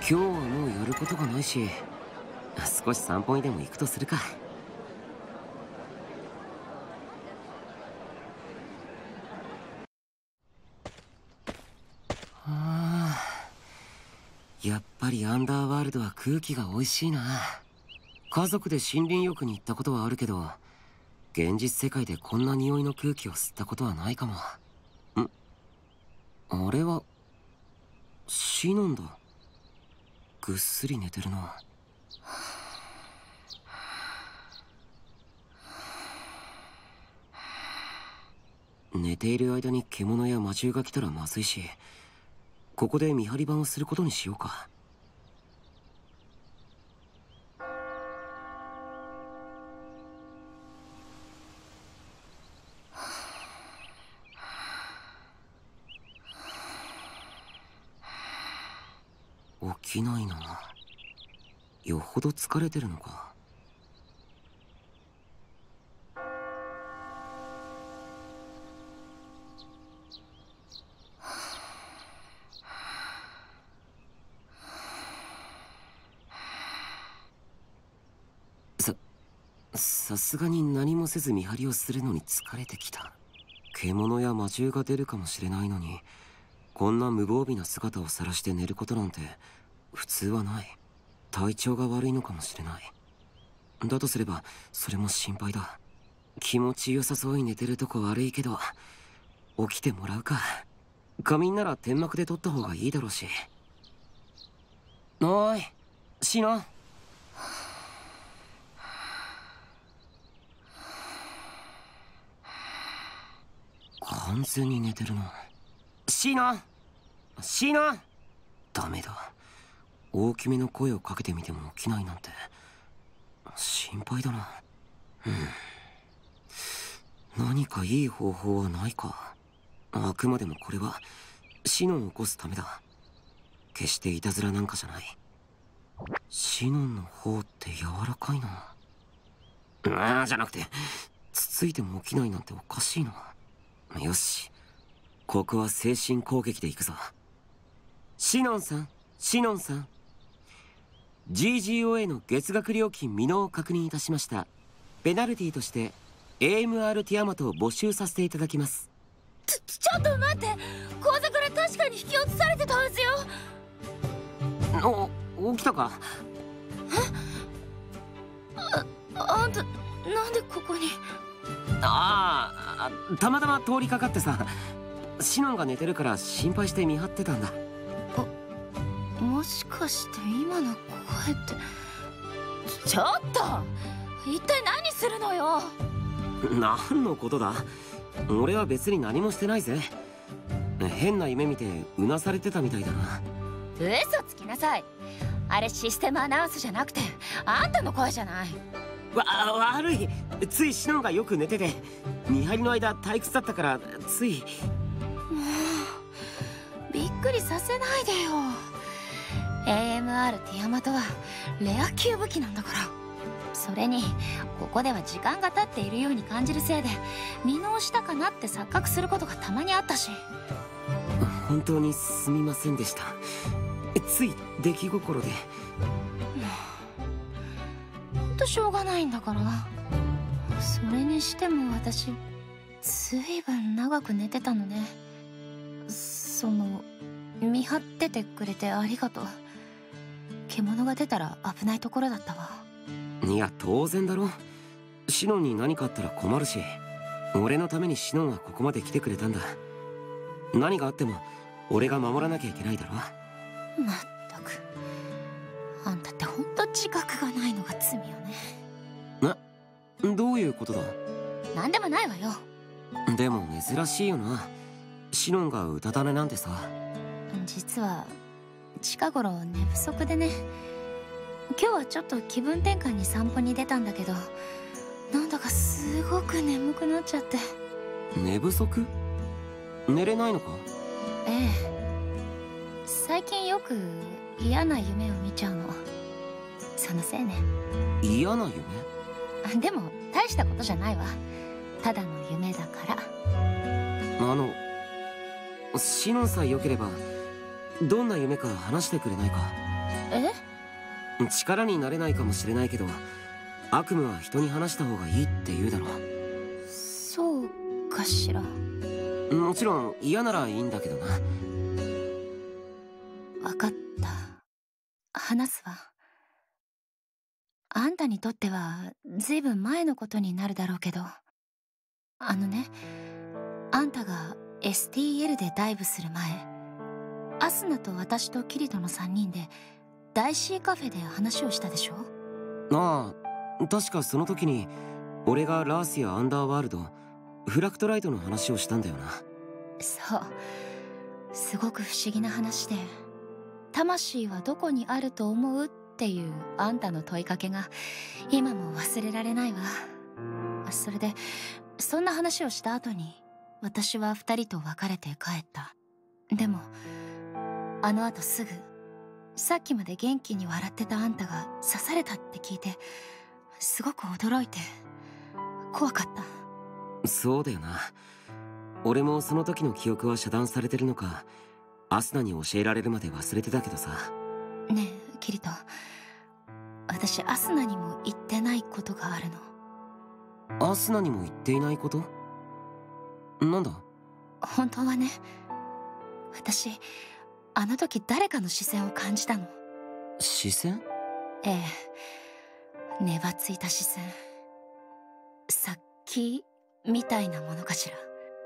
今日はもうやることがないし、少し散歩にでも行くとするか。やっぱりアンダーワールドは空気が美味しいな。家族で森林浴に行ったことはあるけど、現実世界でこんな匂いの空気を吸ったことはないかも。あれはシノンだ。ぐっすり寝てるな。寝ている間に獣や魔獣が来たらまずいし、ここで見張り番をすることにしようか。起きないな。よほど疲れてるのか。さすがに何もせず見張りをするのに疲れてきた。獣や魔獣が出るかもしれないのに、こんな無防備な姿を晒して寝ることなんて普通はない。体調が悪いのかもしれない。だとすればそれも心配だ。気持ちよさそうに寝てるとこ悪いけど、起きてもらうか。仮眠なら天幕で取った方がいいだろうし。おいシノン。完全に寝てるな。シノン、シノン。ダメだ。大きめの声をかけてみても起きないなんて心配だな。何かいい方法はないか。あくまでもこれはシノンを起こすためだ。決していたずらなんかじゃない。シノンの方って柔らかいな。じゃなくて、つついても起きないなんておかしいな。よし、ここは精神攻撃で行くぞ。シノンさん、シノンさん。GGOA の月額料金未納を確認いたしました。ペナルティとして AMR ティアマトを没収させていただきます。 ちょっと待って、口座から確かに引き落とされてたはずよ。 起きたか。 あんたなんでここに。 たまたま通りかかってさ、シノンが寝てるから心配して見張ってたんだ。 もしかして今の声って。ちょっと一体何するのよ。 何のことだ。俺は別に何もしてないぜ。変な夢見てうなされてたみたいだな。 嘘つきなさい。あれシステムアナウンスじゃなくてあんたの声じゃない。 悪い。ついシノンがよく寝てて、見張りの間退屈だったからつい。 もうびっくりさせないでよ。AMR ティアマトはレア級武器なんだから。それにここでは時間が経っているように感じるせいで見直したかなって錯覚することがたまにあったし。 本当にすみませんでした。つい出来心で。 ほんとしょうがないんだから。それにしても私ずいぶん長く寝てたのね。見張っててくれてありがとう。獣が出たら危ないところだったわ。 いや当然だろ。シノンに何かあったら困るし、俺のためにシノンはここまで来てくれたんだ。何があっても俺が守らなきゃいけないだろ。 まったくあんたってほんと自覚がないのが罪よね。 どういうことだ。 なんでもないわよ。 でも珍しいよな、シノンがうたた寝なんてさ。 実は近頃寝不足でね。今日はちょっと気分転換に散歩に出たんだけど、なんだかすごく眠くなっちゃって。 寝不足？寝れないのか？ ええ、最近よく嫌な夢を見ちゃうの。そのせいね。 嫌な夢？ でも大したことじゃないわ。ただの夢だから。 シノンさえ良ければどんな夢か話してくれないか。 え？ 力になれないかもしれないけど、悪夢は人に話した方がいいって言うだろ。 そうかしら。 もちろん嫌ならいいんだけどな。 わかった。話すわ。あんたにとってはずいぶん前のことになるだろうけど、あんたが STL でダイブする前、アスナと私とキリトの3人で大 C カフェで話をしたでしょ？ ああ、確かその時に俺がラースやアンダーワールド、フラクトライトの話をしたんだよな。 そう。すごく不思議な話で、魂はどこにあると思うっていうあんたの問いかけが今も忘れられないわ。それでそんな話をした後に私は2人と別れて帰った。でもあの後すぐ、さっきまで元気に笑ってたあんたが刺されたって聞いて、すごく驚いて怖かった。 そうだよな。俺もその時の記憶は遮断されてるのか、アスナに教えられるまで忘れてたけどさ。 ねえキリト、私アスナにも言ってないことがあるの。 アスナにも言っていないこと？なんだ？ 本当はね、私あの時誰かの視線を感じたの。 視線？ ええ、ねばついた視線。殺気みたいなものかしら。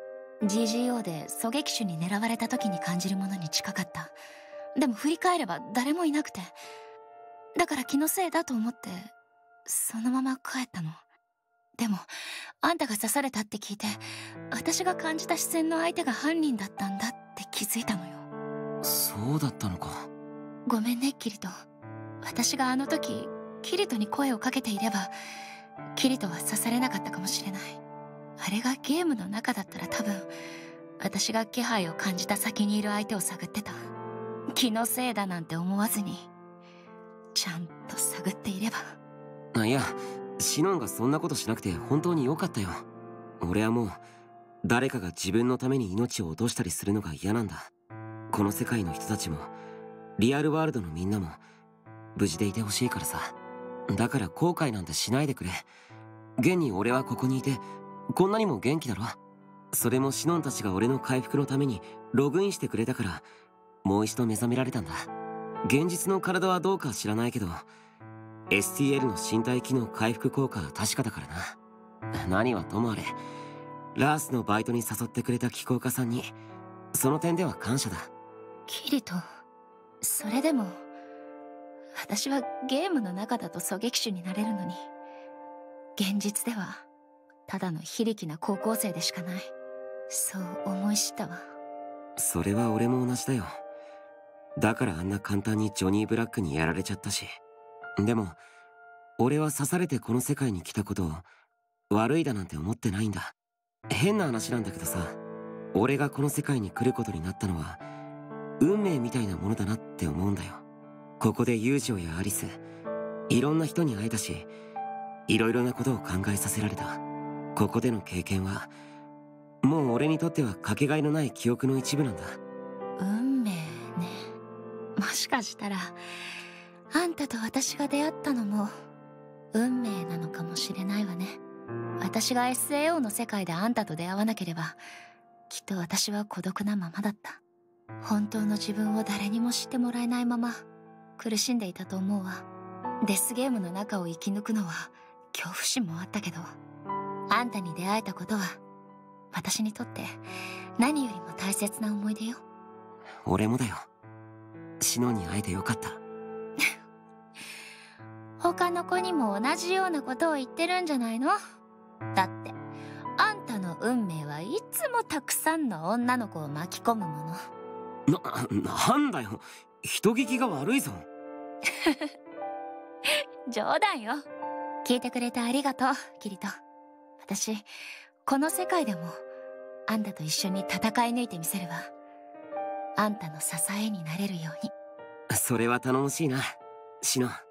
GGO で狙撃手に狙われた時に感じるものに近かった。でも振り返れば誰もいなくて、だから気のせいだと思ってそのまま帰ったの。でもあんたが刺されたって聞いて、私が感じた視線の相手が犯人だったんだって気づいたのよ。 そうだったのか。 ごめんねキリト。私があの時キリトに声をかけていれば、キリトは刺されなかったかもしれない。あれがゲームの中だったら多分私が気配を感じた先にいる相手を探ってた。気のせいだなんて思わずにちゃんと探っていれば。 いや、シノンがそんなことしなくて本当に良かったよ。俺はもう誰かが自分のために命を落としたりするのが嫌なんだ。この世界の人たちもリアルワールドのみんなも無事でいてほしいからさ。だから後悔なんてしないでくれ。現に俺はここにいてこんなにも元気だろ。それもシノンたちが俺の回復のためにログインしてくれたから、もう一度目覚められたんだ。現実の体はどうか知らないけど STL の身体機能回復効果は確かだからな。何はともあれ、ラースのバイトに誘ってくれた気候家さんにその点では感謝だ。 キリト、それでも私はゲームの中だと狙撃手になれるのに、現実ではただの非力な高校生でしかない。そう思い知ったわ。 それは俺も同じだよ。だからあんな簡単にジョニー・ブラックにやられちゃったし。でも俺は刺されてこの世界に来たことを悪いだなんて思ってないんだ。変な話なんだけどさ、俺がこの世界に来ることになったのは運命みたいなものだなって思うんだよ。ここでユージョやアリス、いろんな人に会えたし、いろいろなことを考えさせられた。ここでの経験はもう俺にとってはかけがえのない記憶の一部なんだ。 運命ね。もしかしたらあんたと私が出会ったのも運命なのかもしれないわね。私が SAO の世界であんたと出会わなければ、きっと私は孤独なままだった。本当の自分を誰にも知ってもらえないまま苦しんでいたと思うわ。デスゲームの中を生き抜くのは恐怖心もあったけど、あんたに出会えたことは私にとって何よりも大切な思い出よ。 俺もだよ。シノに会えてよかった。 他の子にも同じようなことを言ってるんじゃないの？だってあんたの運命はいつもたくさんの女の子を巻き込むもの。 なんだよ、人聞きが悪いぞ。 冗談よ。聞いてくれてありがとうキリト。私この世界でもあんたと一緒に戦い抜いてみせるわ。あんたの支えになれるように。 それは頼もしいな、シノ。